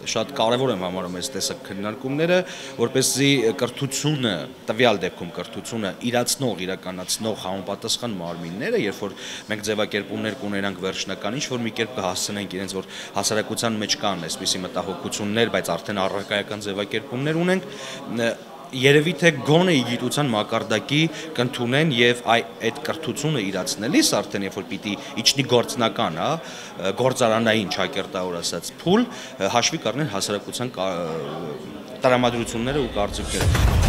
շատ կարևոր եմ համարում այս տեսակ քննարկումները, որպեսզի կրթությունը, տվյալ դեպքում կրթությունը իրականացնող համապատասխան մարմինները, երբ որ մենք ձևակերպումներ կունենանք վերջնական, ինչ որ մի կերպ կհասցնենք իրենց, որ հասարակության մեջ կան այսպիսի մտահոգություններ, բայց արդեն առարկայական ձևակերպումներ ունենք, երևի թե գոնե գիտության մակարդակի կընդունեն եւ այդ կրթությունը իրացնելիս արդեն երբ որ պիտի իջնի գործնական, գործարանային ճակերտավոր ասած փուլ հաշվի կառնեն հասարակության տրամադրությունները ու կարծիքները։